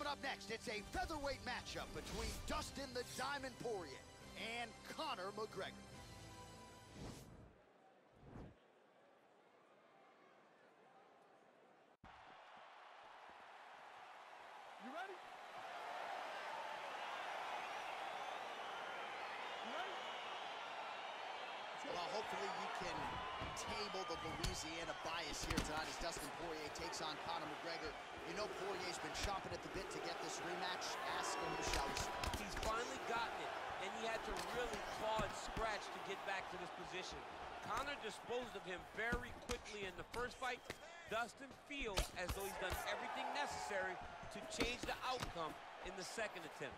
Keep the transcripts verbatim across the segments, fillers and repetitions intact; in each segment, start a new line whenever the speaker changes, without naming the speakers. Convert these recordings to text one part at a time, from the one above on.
Coming up next, it's a featherweight matchup between Dustin the Diamond Poirier and Conor McGregor.
You ready? You ready?
Well, hopefully you can table the Louisiana bias here tonight as Dustin Poirier takes on Conor McGregor. You know Poirier's been chomping at the bit to get this rematch. Ask him, shall we see.
He's finally gotten it, and he had to really claw and scratch to get back to this position. Conor disposed of him very quickly in the first fight. Dustin feels as though he's done everything necessary to change the outcome in the second attempt.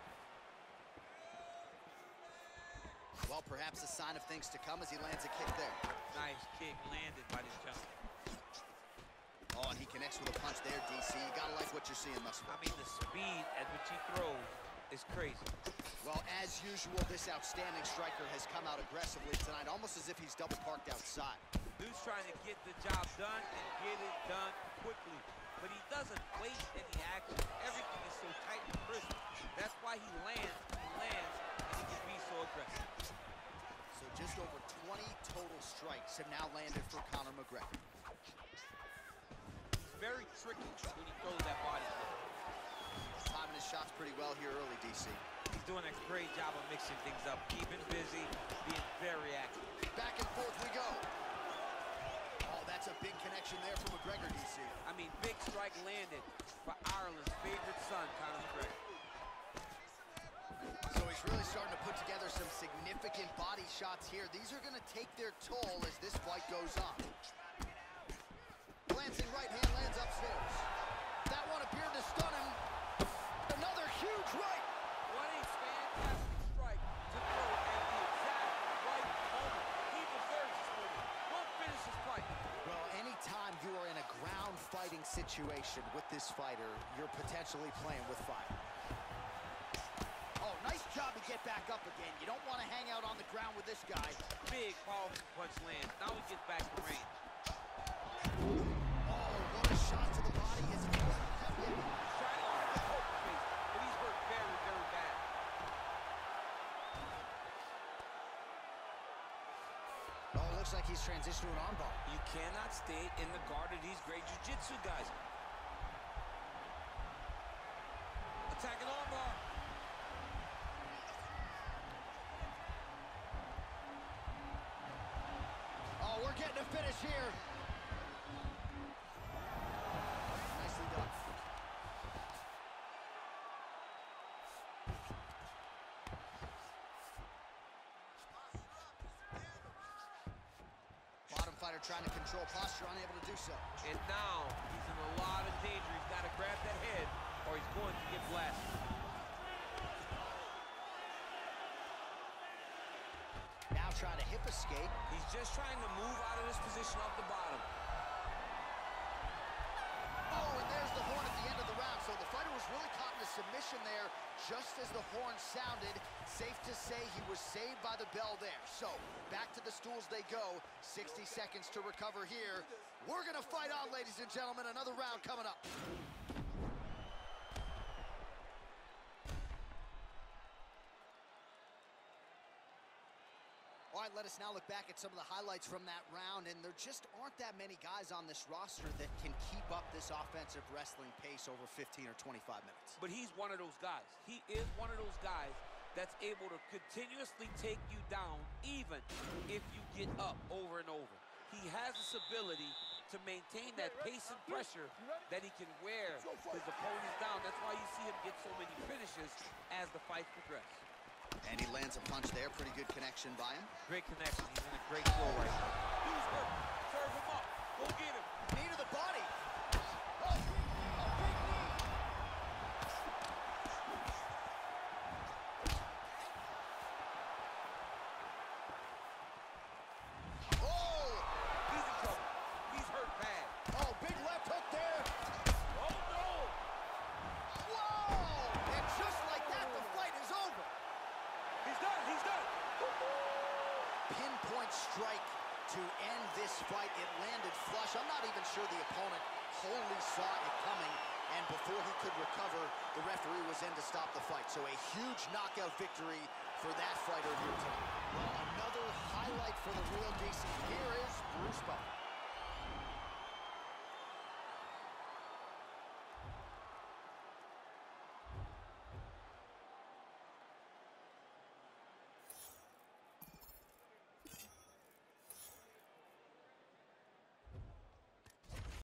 Well, perhaps a sign of things to come as he lands a kick there.
Nice kick landed by this gentleman.
Oh, and he connects with a punch there, D C. You gotta like what you're seeing thus far.
I mean, the speed at which he throws is crazy.
Well, as usual, this outstanding striker has come out aggressively tonight, almost as if he's double parked outside.
Dude's trying to get the job done and get it done quickly. But he doesn't waste any action. Everything is so tight and crisp. That's why he lands, he lands, and he can be so aggressive.
So just over twenty total strikes have now landed for Conor McGregor.
It's very tricky when he throws that body kick.
Timing his shots pretty well here early, D C.
He's doing a great job of mixing things up, keeping busy, being very active.
Back and forth we go. Oh, that's a big connection there for McGregor, D C.
I mean, big strike landed for Ireland's favorite son, Conor McGregor.
So he's really starting to put together some significant body shots here. These are going to take their toll as this fight goes on. Glancing right hand lands upstairs. That one appeared to stun him. Another huge right.
What a fantastic strike to throw at the exact right moment. He deserves this winner. Won't finish his fight.
Well, anytime you are in a ground fighting situation with this fighter, you're potentially playing with fire. Oh, nice job to get back up again. You don't want to hang out on the ground with this guy.
Big, powerful punch lands. Now he gets back to range.
Oh, what a shot to the body. Is it
He's trying to keep the poker face, but he's hurt very, very bad.
Oh, it looks like he's transitioned to an armbar.
You cannot stay in the guard of these great jiu-jitsu guys. Attacking armbar.
Oh, we're getting a finish here. Nicely done. Bottom fighter trying to control posture, unable to do so.
And now he's in a lot of danger. He's got to grab that head or he's going to get blasted.
Now trying to hip escape.
He's just trying to move out of this position off the bottom.
Oh, and there's the horn at the end of the round. So the fighter was really caught in a submission there just as the horn sounded. Safe to say he was saved by the bell there. So back to the stools they go. sixty seconds to recover here. We're going to fight on, ladies and gentlemen. Another round coming up. All right, let us now look back at some of the highlights from that round, and there just aren't that many guys on this roster that can keep up this offensive wrestling pace over fifteen or twenty-five minutes.
But he's one of those guys. He is one of those guys that's able to continuously take you down even if you get up over and over. He has this ability to maintain that pace and pressure that he can wear his opponents down. That's why you see him get so many finishes as the fights progress.
And he lands a punch there. Pretty good connection by him.
Great connection. He's in a great flow right now. Dude's hurt. Serve him up. Go get him.
Knee to the body. Oh, a big knee. Oh!
He's in trouble. He's hurt bad.
Oh, big left hook there.
Oh, no!
Whoa! And just like that, the fight is over.
He's done. He's done.
Pinpoint strike to end this fight. It landed flush. I'm not even sure the opponent wholly saw it coming. and before he could recover, the referee was in to stop the fight. So a huge knockout victory for that fighter here tonight. Well, another highlight for the real D C. Here is Bruce Buffer.